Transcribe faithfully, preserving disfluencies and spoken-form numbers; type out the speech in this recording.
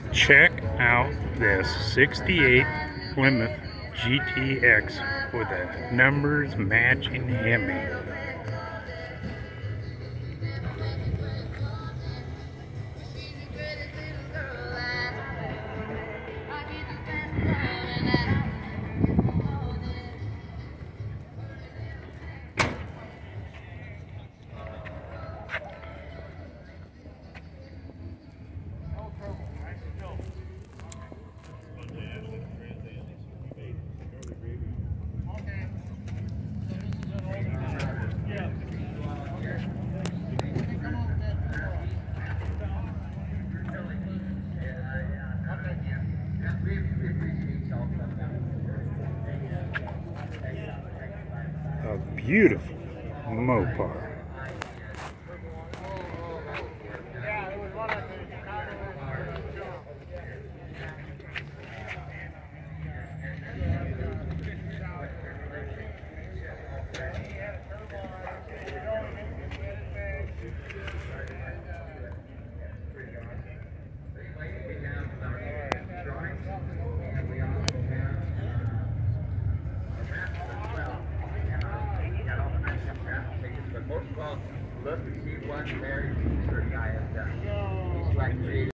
Check out this sixty-eight Plymouth G T X with a numbers matching Hemi. A beautiful Mopar. Most of all, look to see what Mary Easter guy has done. He's like